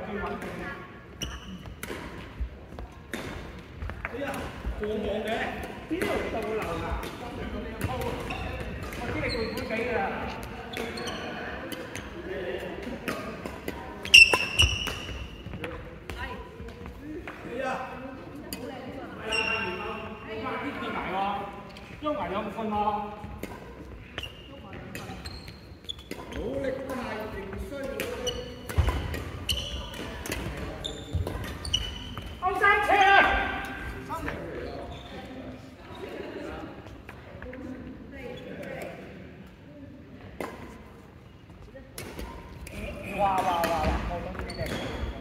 最穩定嘅。哎呀，過網嘅，邊度到流㗎？我知你攰攰地㗎。喐埋兩分喎。努力都係仍需努力。歐三車啊！哇！我諗呢隻。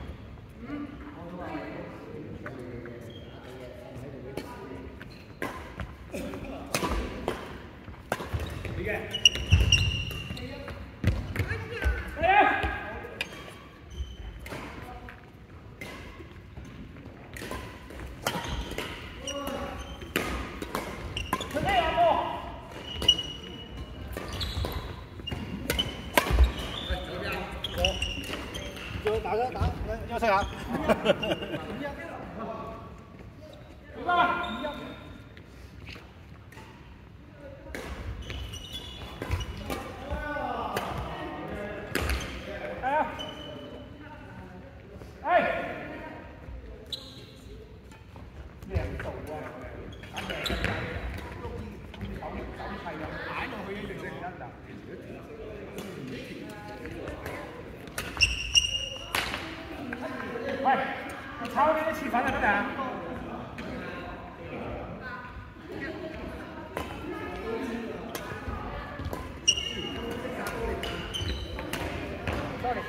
打，休息下。喂，你抄呢啲次粉就得㗎。sorry。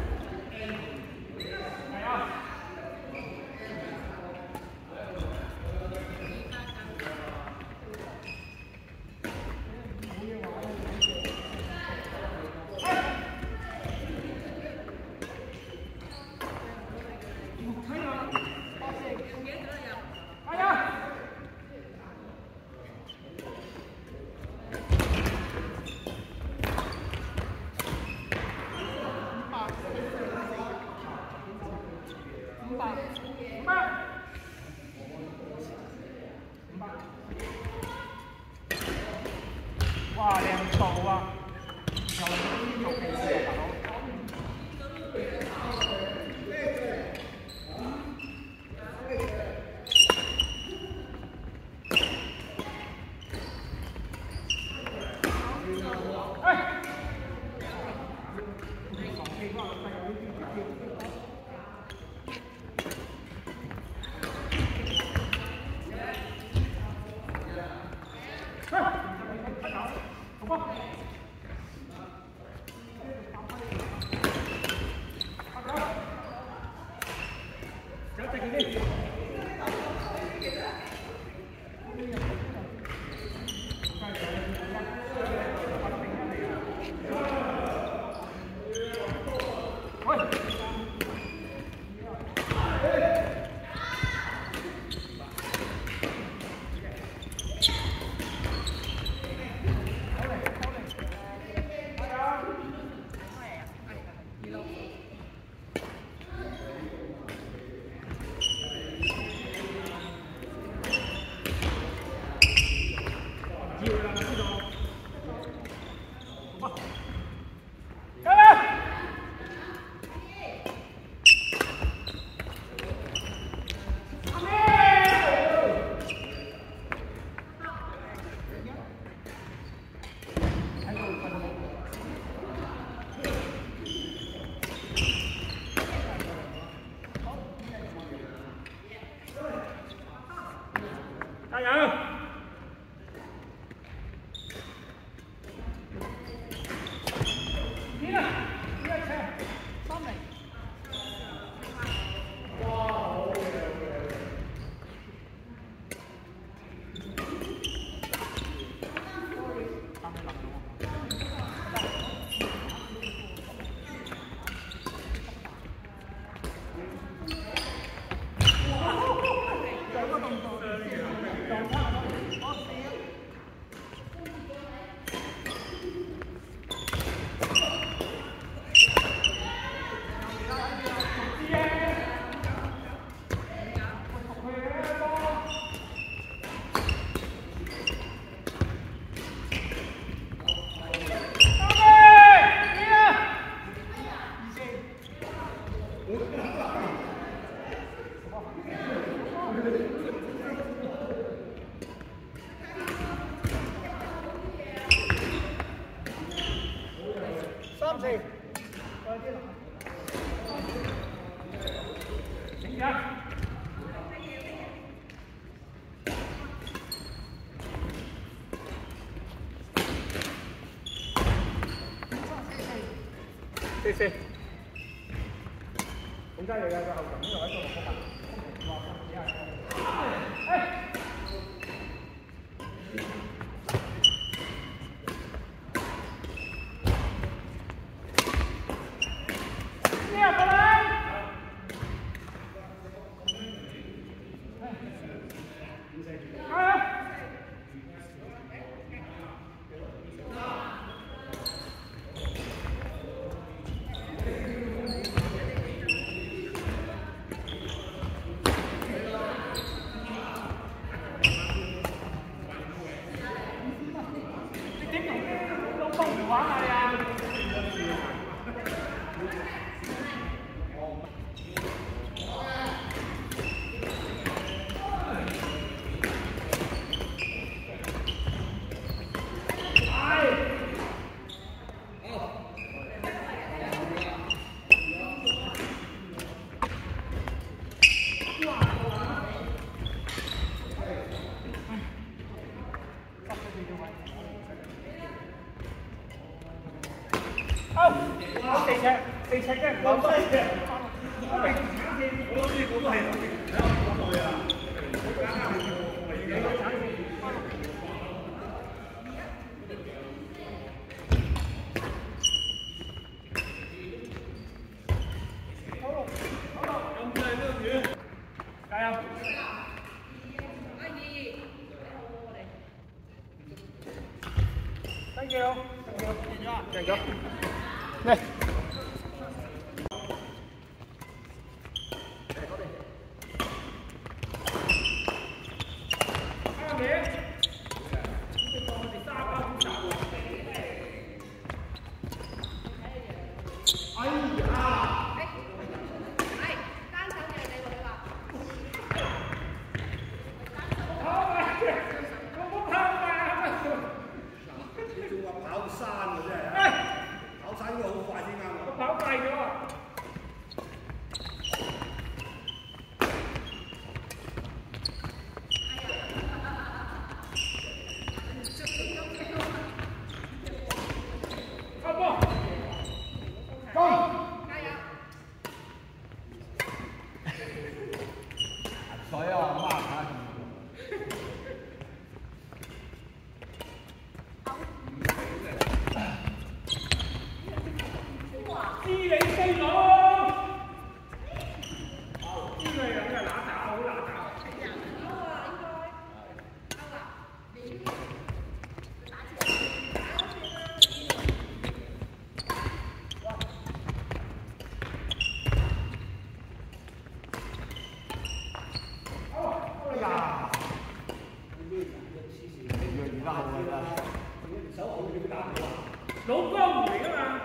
係啊。哇，靚到啊！又呢個技術啊，大佬。 3-4，停下。 4-4，咁加油嘅個後場呢度喺度復合，4尺啫，唔好低嘅。我諗呢個都係睇下講佢啊。咁真係都遠，加油！Thank you，贏咗，嚟。 老江湖嚟㗎嘛？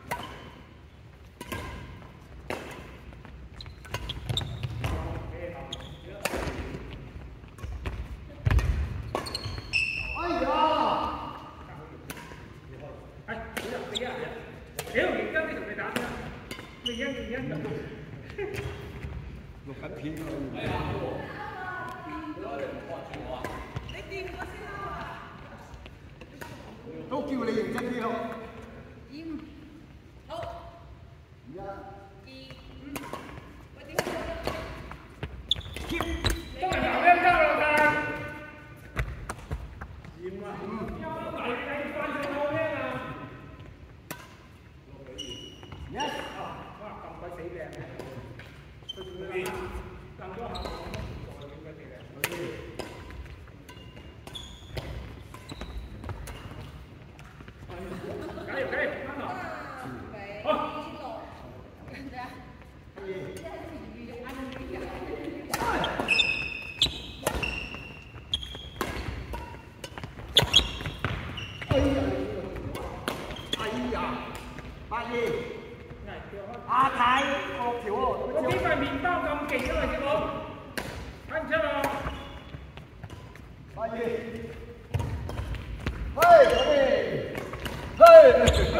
哎呀！係，屌，認真啲同你打先啦，認真咁。錄緊片㗎。係啊。你掂我先啦。都叫你認真啲咯。好。1、2、喂，點解？keep。都係頭一交落㗎。驗啊！大計翻上我聽啊！Yes。哇，咁鬼死靚嘅。佢仲要撳咗下，我點解幾靚？哎呀，8-2。 阿太個條喎， 我幾塊麵包咁勁啊，師傅，睇唔出喎。 快啲，嘿，嗰邊，嘿。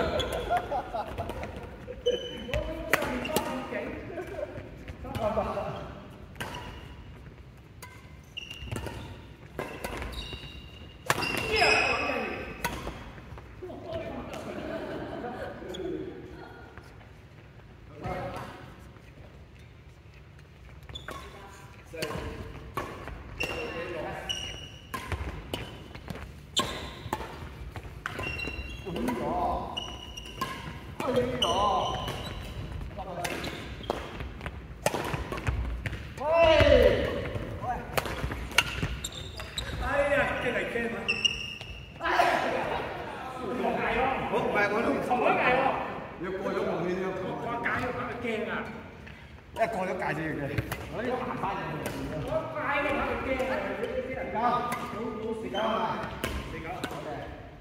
一過咗界先嘅，我呢個行翻入去。我快嘅話就驚啊！啲人交冇時間啊！時間好嘅。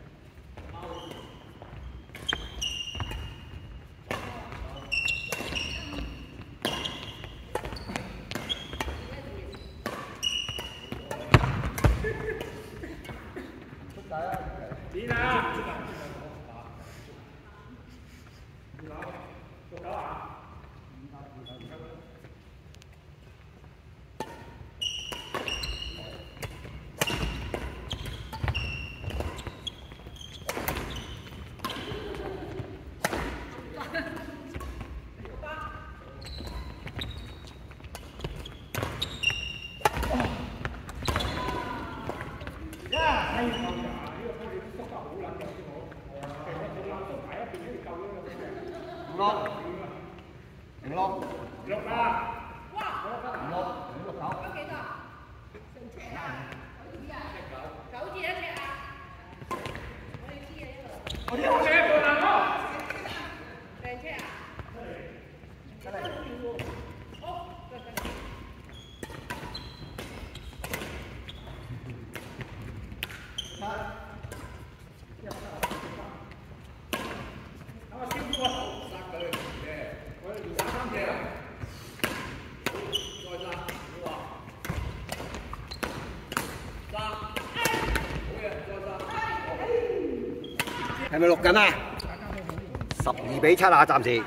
出界啊！點啊？做狗啊！六啦！哇！六九。幾多？成尺啊？九字一尺啊？我哋知啊呢個。我啲好寫過啦咯。成尺啊？真係。好。係咪錄緊啊？12-7啊，暫時。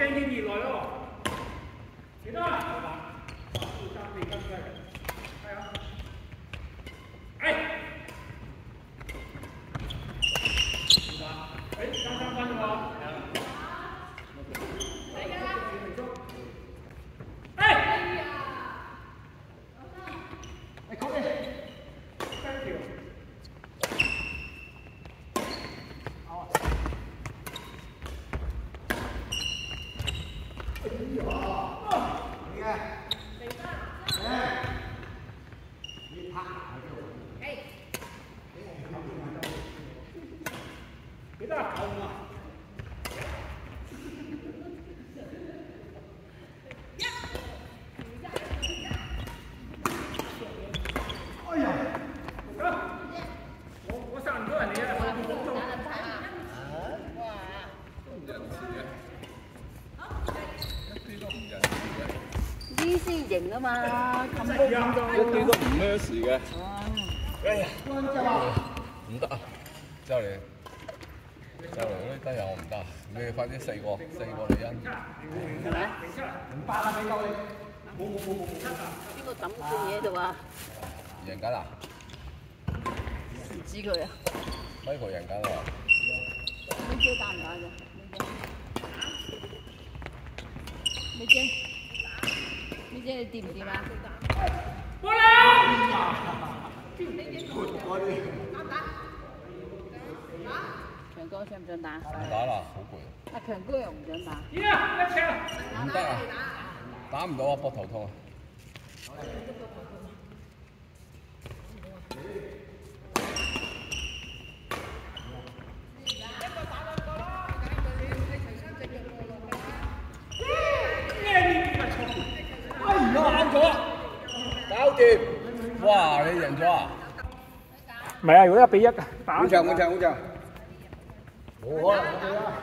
驚天熱來咯。幾多啊？3、4斤嘅，係啊。哎。爭3分喎。幾多啊？哎呀！我殺唔到人哋啊！我冇中。 呢先型啊嘛，咁高咁多， 一啲都唔咩事嘅。哎呀，唔得啊！就嚟嗰啲低油我唔得，你哋快啲4個李欣。 係咪？8啊，俾夠你。冇。邊個抌罐嘢度啊？ 贏緊啊！ 唔知佢啊。 Michael 贏緊啊！ 你姐打唔打啫？你姐你掂唔掂啊？ 過嚟！ 強哥想唔想打？ 唔打啦，好攰。 阿強哥又唔想打。 一場。 唔得啊！打唔到啊，膊頭痛啊！搞掂！哇，你贏咗啊？ 唔係啊，如果1比1打。 好長。冇可能嘅啦。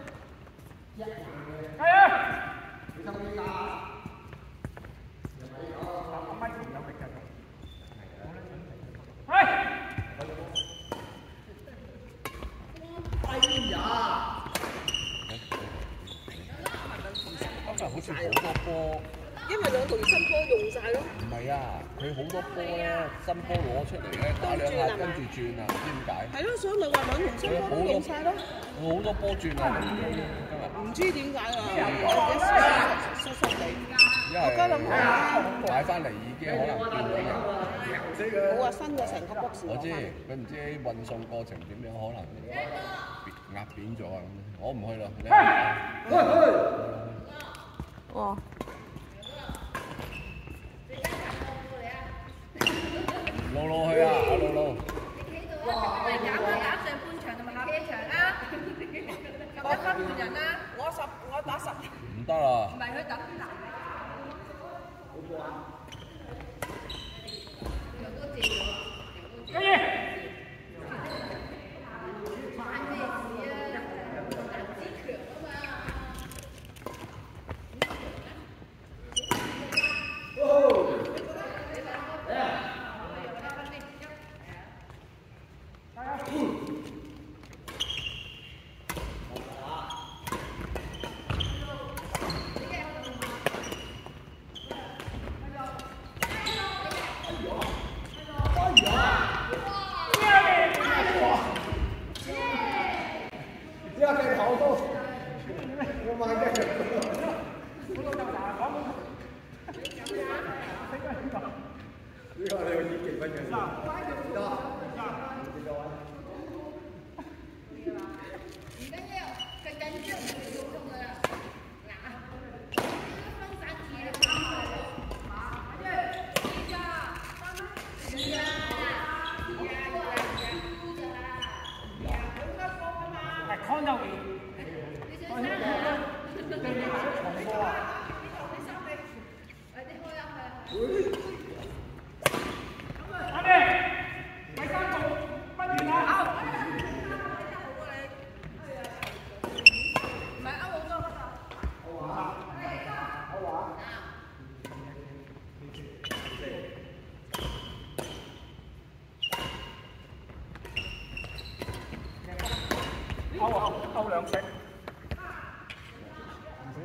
係啊！你收啲㗎。阿咪有力㗎。係。 哎呀！今日好似好多波。 因為兩條新波用晒咯。 唔係啊，佢好多波咧，新波攞出嚟咧，打兩下跟住轉啊，唔知點解。 係咯，所以咪話兩條新波都用晒咯。 好多波轉啊！今日。 唔知點解啊？或者濕濕地。我而家諗下。 買翻嚟已經可能變咗人。 冇話新嘅成個 box。 我知，佢唔知運送過程點樣，可能壓扁咗啊！我唔去啦。 哦。 露去啊！阿露。 哇！你打上半場同埋下半場啦，11分換人啦，我打10。 唔得啦。 唔係佢等難。 可以。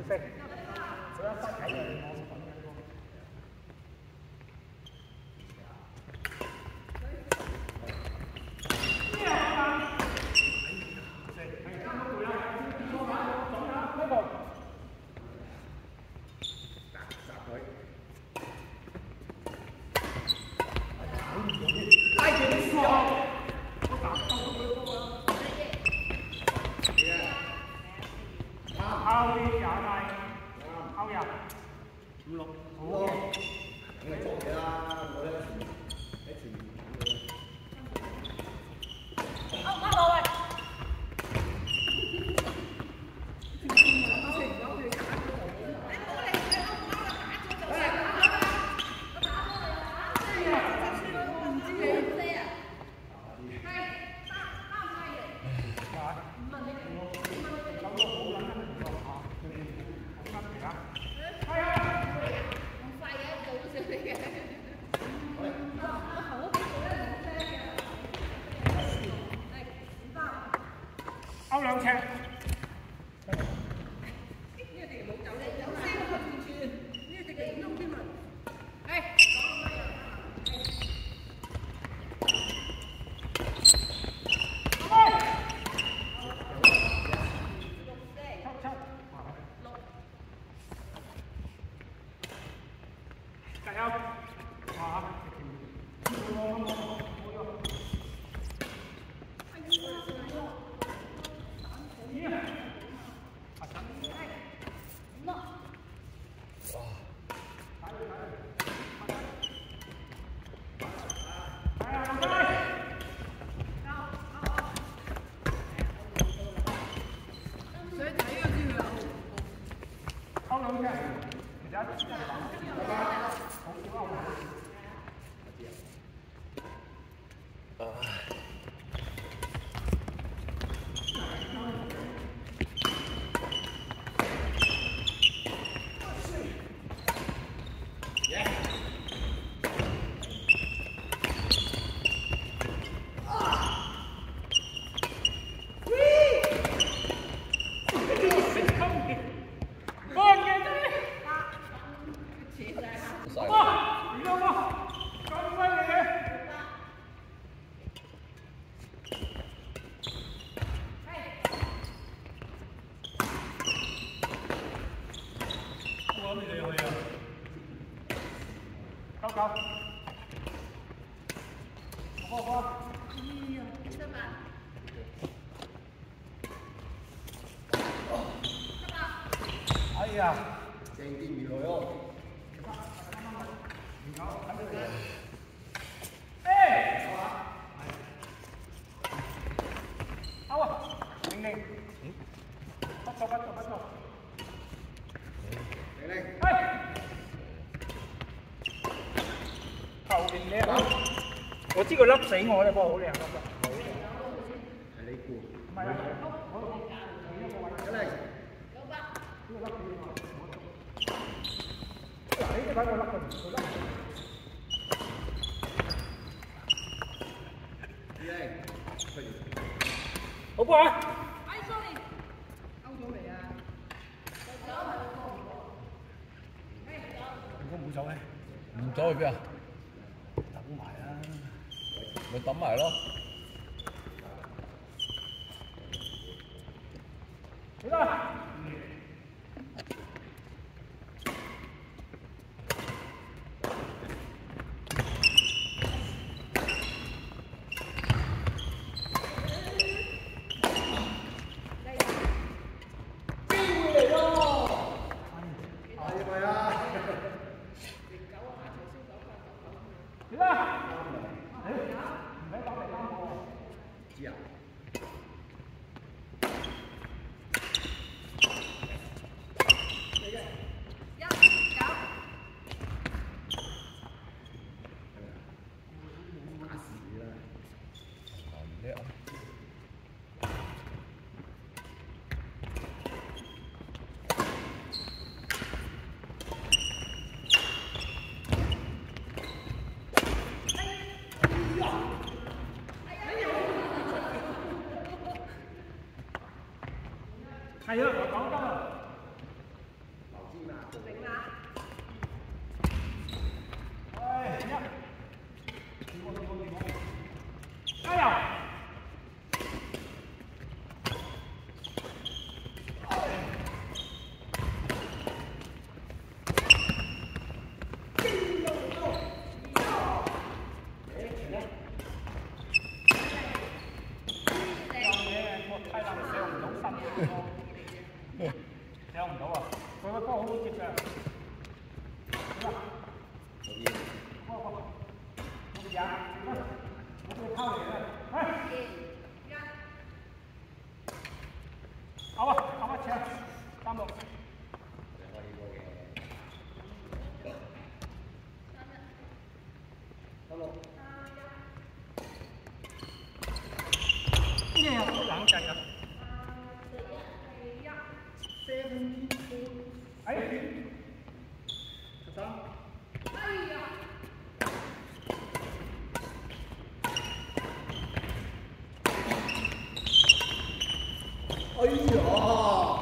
4，佢一翻睇嘅我揾緊個。勾兩尺。哎呀，正啲唔來哦！好啊，玲玲，不錯。玲玲，後邊靚啊！我知佢笠死我咧，不過好靚笠㗎。係你估？唔係啊，你隻擺我笠佢，佢笠。好波啊！ 哎，sorry，勾咗未啊？ 如果唔走咧， 唔走去邊啊？ 等埋啦， 咪等埋咯。 嚟啦！係啊，我講得啦。 好啊，佢個波好接嘅。好啦，波，我哋我哋拋嚟啦，好啊，好啊，請3步。呢個好冷靜啊！哎，13。哎呀！ 哎呀！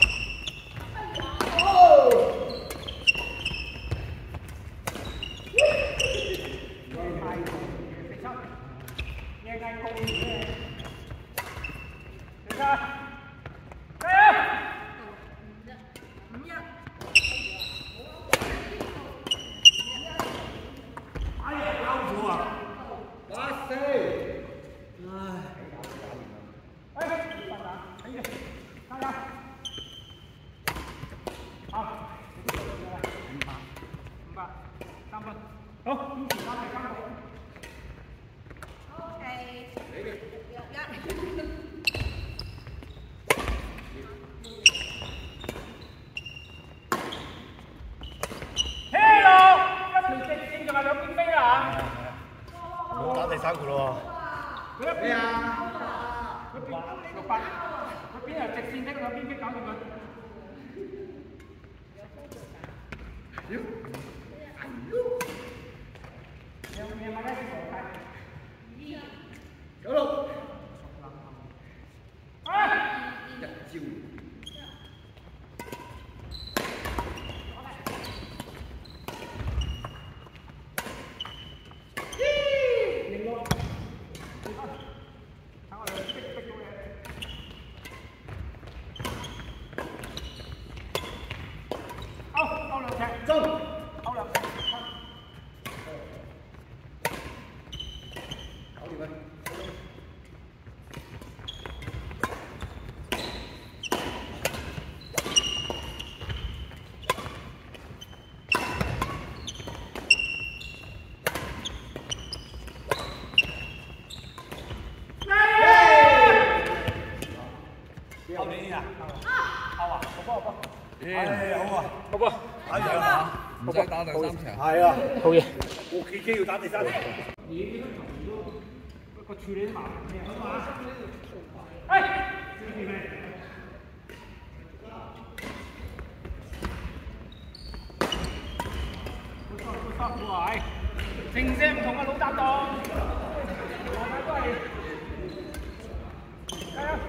第3個咯喎。 咩啊？600，佢邊係直線的，邊邊搞掂佢。 96。唔使打第3場。 係啊， 好嘢。 我企機要打第3場。 你呢個球都個處理都麻煩啲啊！好嘛？哎，注意未？好，正聲唔同啊，老搭檔。大家都係。加油！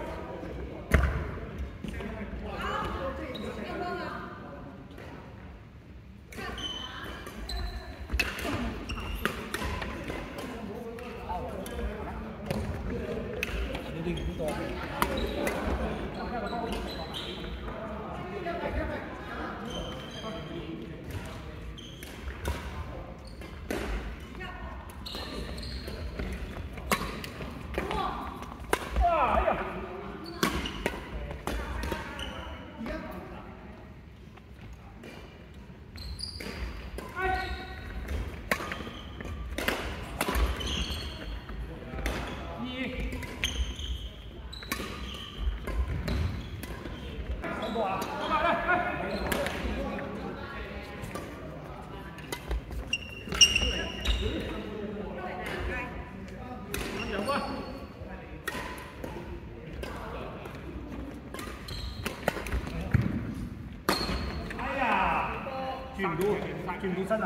轉唔到身啊！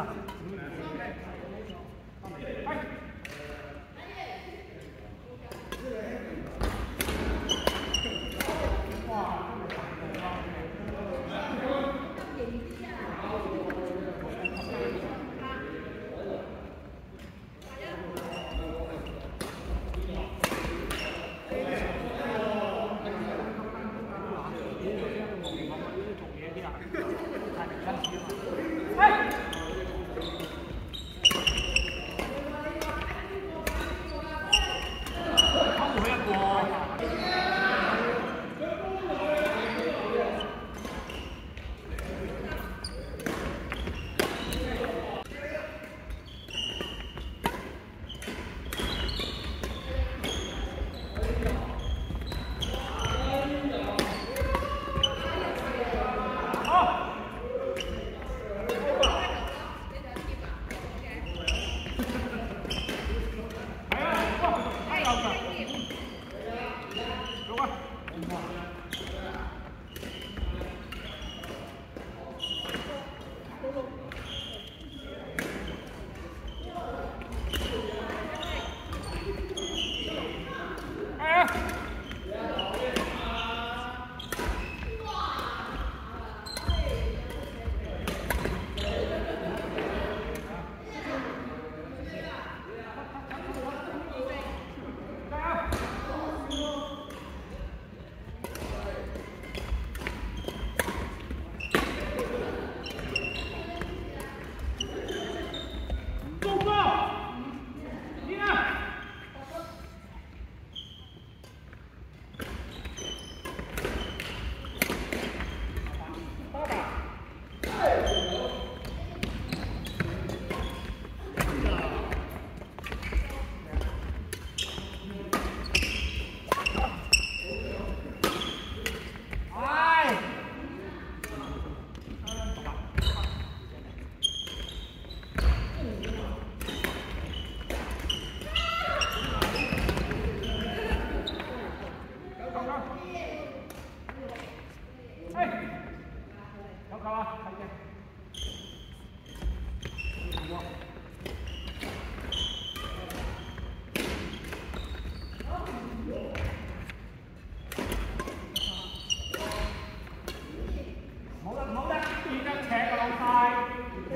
啊，再见。冇得變得赤個老細。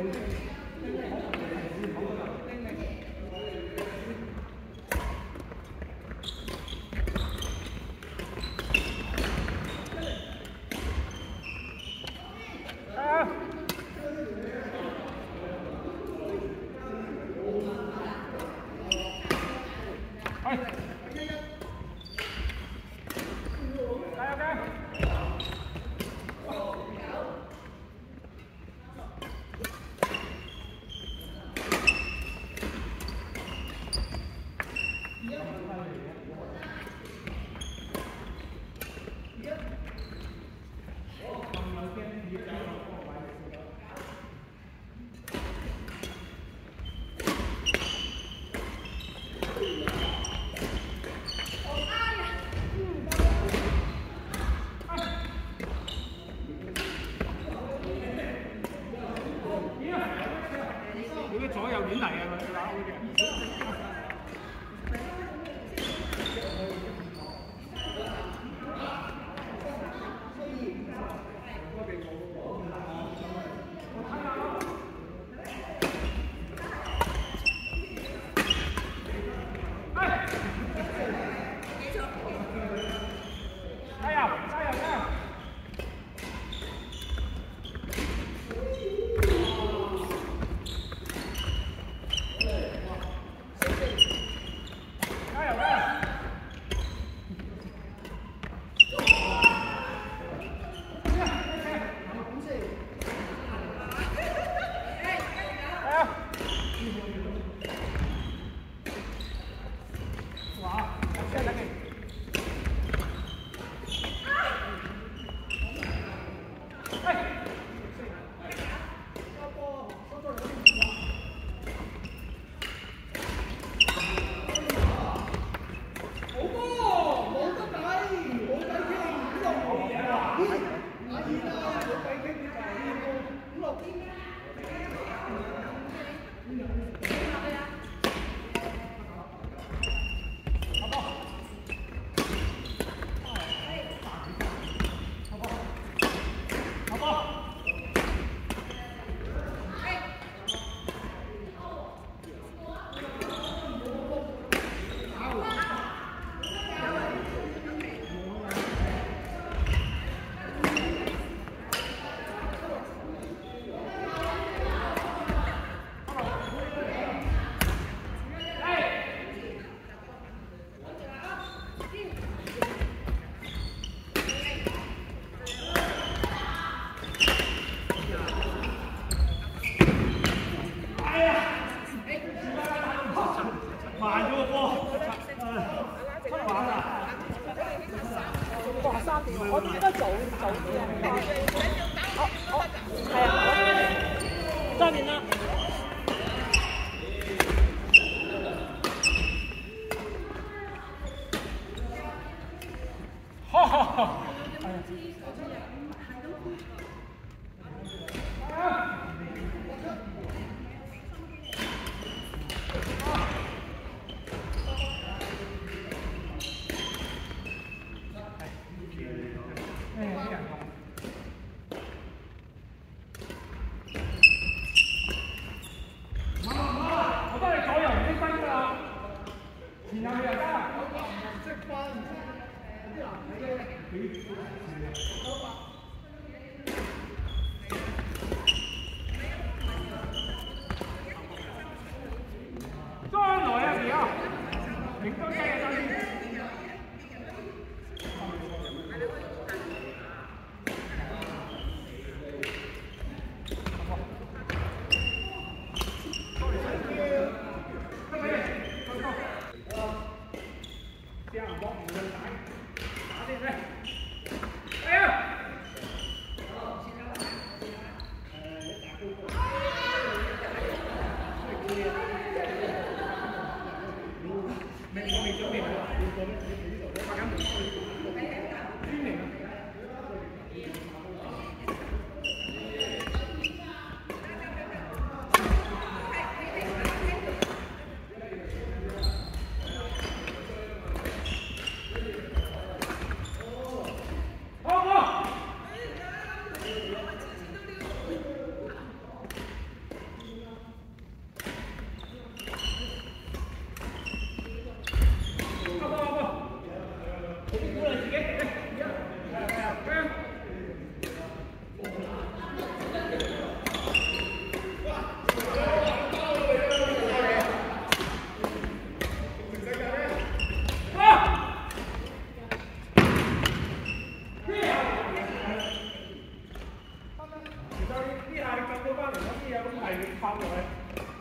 左右亂嚟啊！佢打好嘅。加油！加油！加油！慢咗個波，出玩啊！哇，3點，我哋應該早啲啊！係啊，3點啦。哈哈哈！ 翻過去。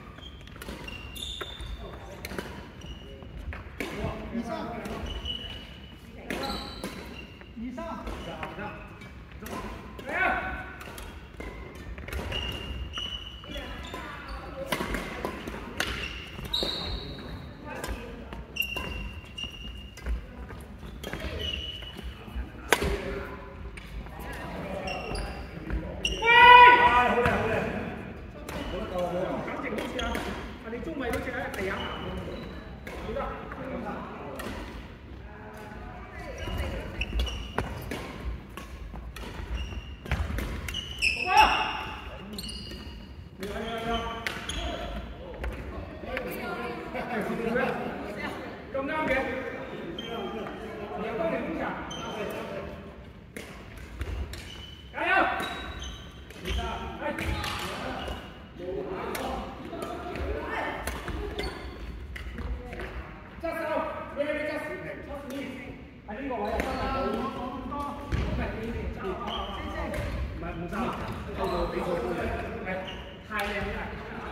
咁啱嘅，有多條風場，加油！側手，俾你側時停，喺呢個位入得啦。唔係唔收，到到比賽都係太靚啦。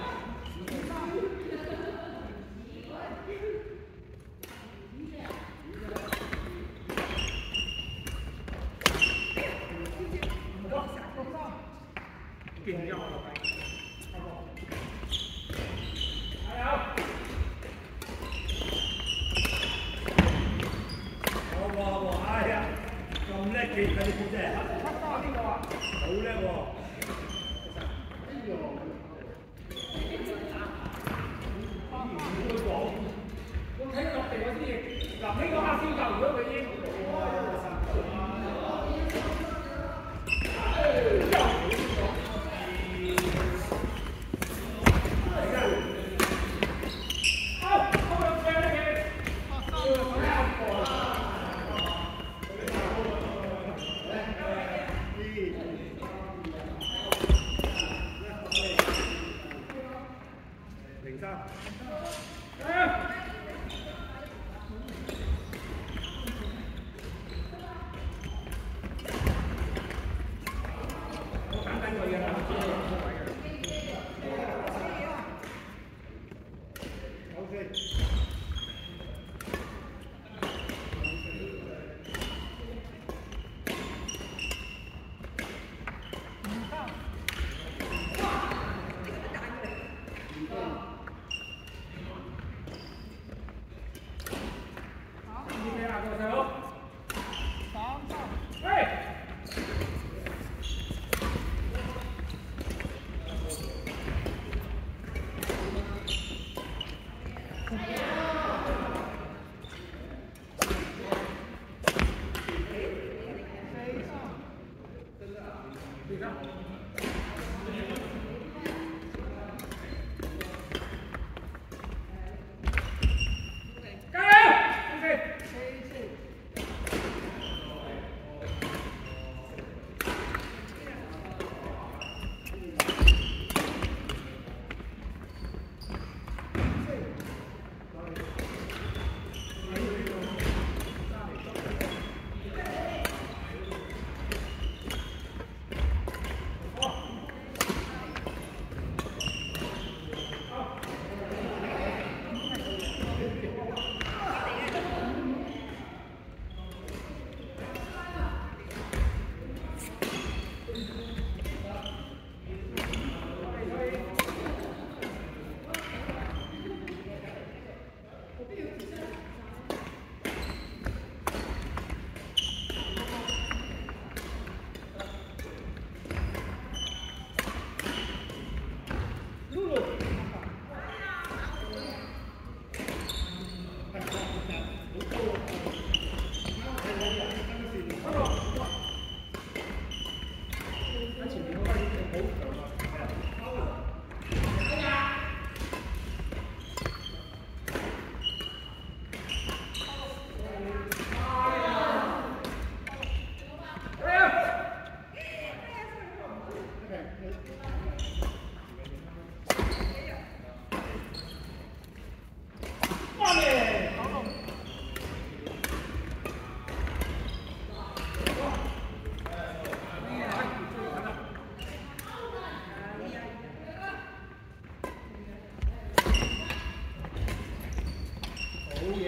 变掉了。加油！好，哎呀，咁叻嘅嗰啲姑姐，邊個啊？好叻喎！我睇落地嗰啲嘢，嗱呢個黑椒教如果佢已經。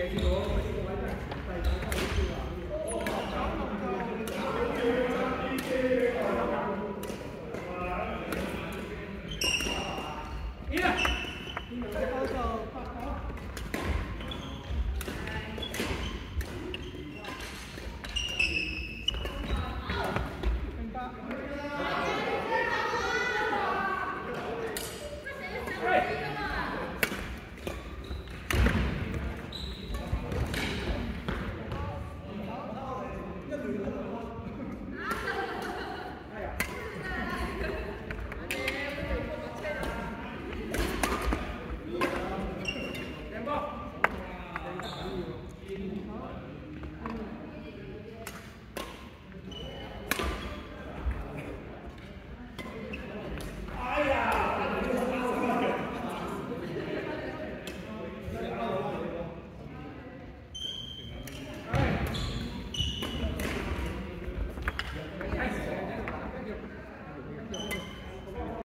Hey!